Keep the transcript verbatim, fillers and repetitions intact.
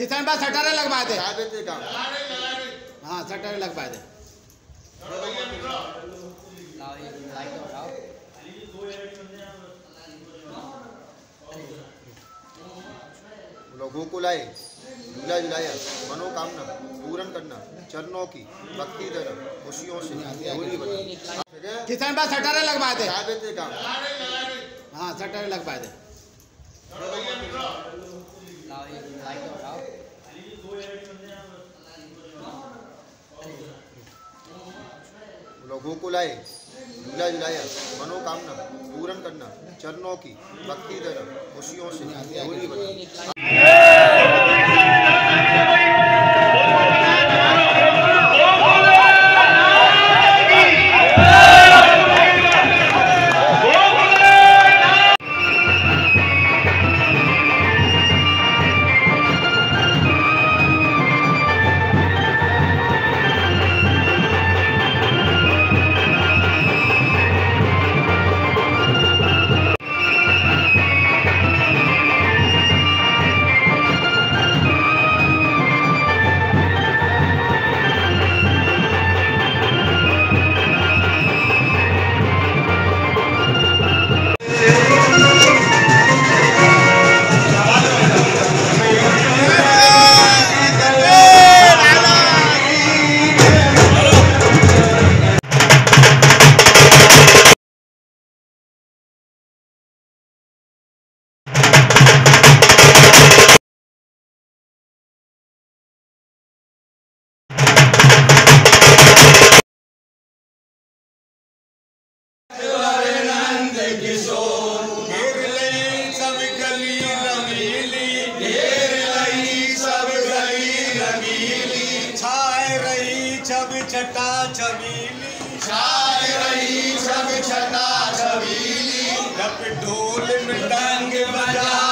किसान बा सटारे लगवा दे। हाँ सटारे लगवा दे। लोगों को लाए झूला झुलाया, मनोकामना पूर्ण करना, चरणों की भक्ति देना, खुशियों से दूरी बना। किसान बा सटारे लगवा दे। हाँ सटारे लगवा दे। लोगों को लाए झूला झुलाया, मनोकामना पूर्ण करना, चरणों की भक्ति देना, खुशियों से दूरी बना। छटा छबीली छाए रही सब छटा छबीली, जब ढोल मृदंग बजा